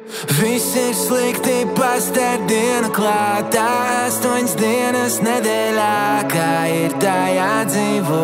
Viss ir slikti, pastāv diena klātā, 8 dienas nedēļā, kā ir tā jādzīvo.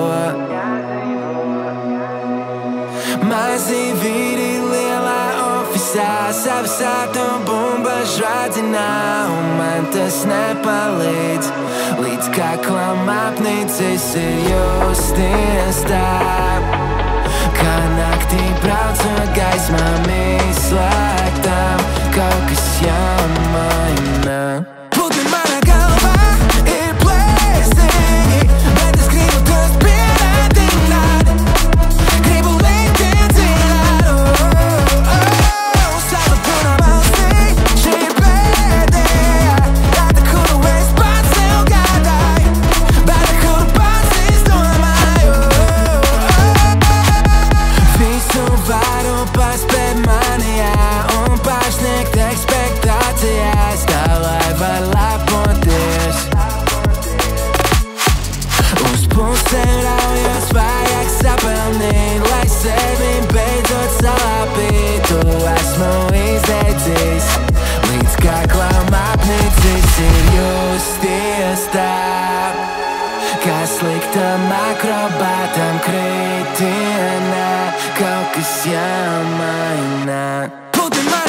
Mazi vīri lielā ofisā, savsātu bumba žādzinā, un man tas nepalīdz. Līdz kaklam apnicis ir justies tā, kā naktī braucot gaismām izslēgtām, kaut kas jāmaina. Putni manā galvā ir plēsīgi, bet es gribu tos pierādināt. Gribu likt iedzīvāt, sava punā valstī, šī ir pēdējā data, kuru es pats sev gādāju, bet kuru pats izdomāju. Visu varu paspēt manijā un pārsniegt ekspektācijās, tā lai var lepoties. Uz pusē raujos vajag sapelnīt, lai sevi beidzot salāpītu. Esmu izteicis, līdz kaklam apnicis ir justies tā, kā sliktam akrobātam kritienā, kaut kas jāmaina. Putni